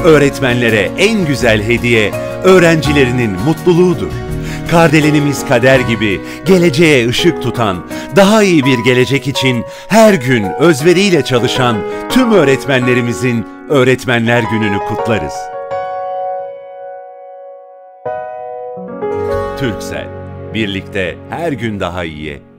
Öğretmenlere en güzel hediye öğrencilerinin mutluluğudur. Kardelenimiz kader gibi geleceğe ışık tutan, daha iyi bir gelecek için her gün özveriyle çalışan tüm öğretmenlerimizin Öğretmenler Günü'nü kutlarız. Türksel, birlikte her gün daha iyiye.